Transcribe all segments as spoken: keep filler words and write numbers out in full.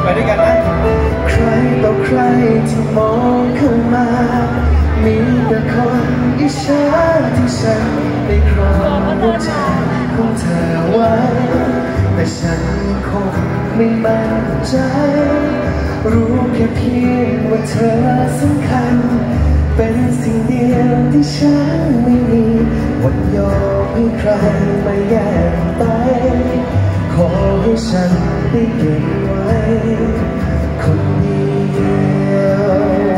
ด้วยกันนะใครต่อใครที่มองเข้ามามีแต่คนอิจฉาที่ฉันได้ครองหัวใจของเธอไว้แต่ฉันคงไม่มั่นใจรู้แค่เพียงว่าเธอสำคัญเป็นสิ่งเดียวที่ฉันไม่มีวันยอมให้ใครมาแย่งไปขอให้ฉันได้เก็บไว้คนเดียว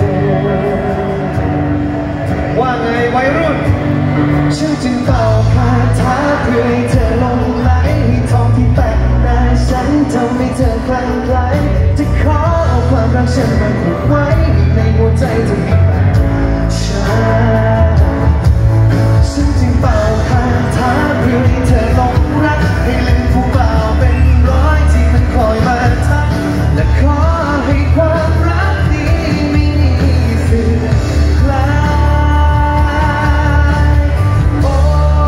ว่าไงวัยรุ่นฉันจึงเป่าคาถาเพื่อให้เธอหลงไหลให้ทองที่แปะหน้าฉันทำให้เธอคลั่งไคล้จะขอเอาความรักฉันมาผูกไว้ในหัวใจเธอมีแต่ฉันฉันจึงเป่าคาถาเพื่อให้เธอหลงรักให้ลืมผู้บ่าวเป็นร้อยที่มันคอยมาทักและขอให้ความรักนี้ไม่มีสื่อคลายโอ้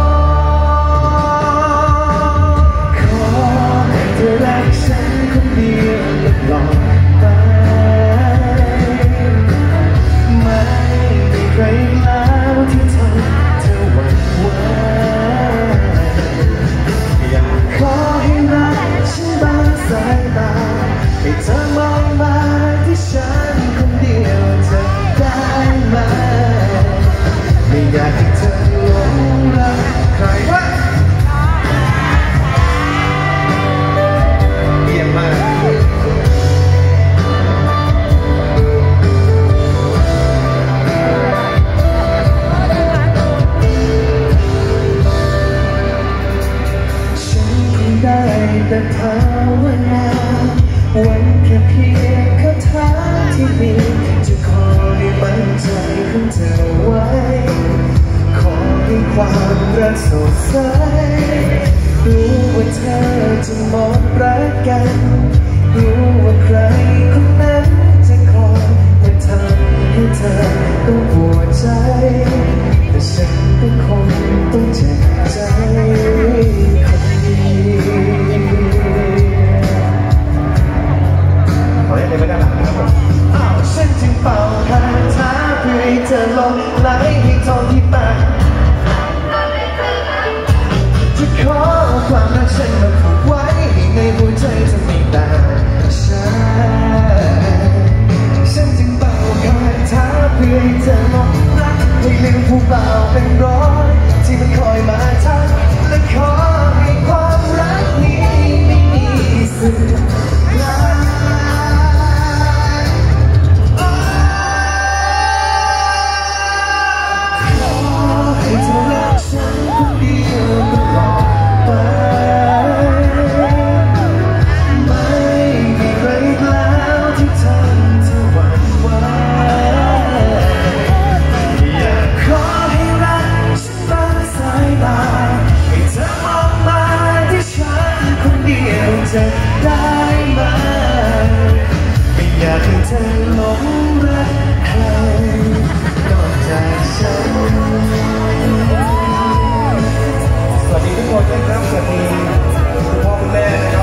ขอให้เธอรักฉันคนเดียวตลอดไปไม่มีใครแล้วที่ทำเธอหวั่นไหวอยากขอให้รักฉันบางสายตาให้เธอมองมาที่ฉันคนเดียวจะได้ไหมไม่อยากให้เธอหลงรักใครวะเยี่ยมมากได้แต่ภาวนาวันแค่เพียงคาถาที่มีจะคอยมั่นใจของเธอไว้ขอให้ความรักสดใสรู้ว่าเธอจะมองรักกันรู้ว่าใครคนนั้นจะคอยมาทำให้เธอต้องปวดใจแต่ฉันก็คงต้องเจ็บใจขอให้ได้ไปด้านหลังนะครับอ้าวฉันจึงเป่าคาถาเพื่อให้เธอหลงไหลให้ทองที่ปากจะขอความรักฉันมาผูกไว้ในหัวใจจะมีแต่ฉันฉันจึงเป่าคาถาเพื่อให้เธอหลงรักให้ลืมผู้บ่าวเป็นร้อยที่มันคอยมาทักและขอให้ความรักนี้ไม่มีสื่อคลายจะได้ไหมไม่อยากให้เธอหลงรักใครนอกจากฉันสวัสดีทุกคนนะครับสวัสดีคุณพ่อคุณแม่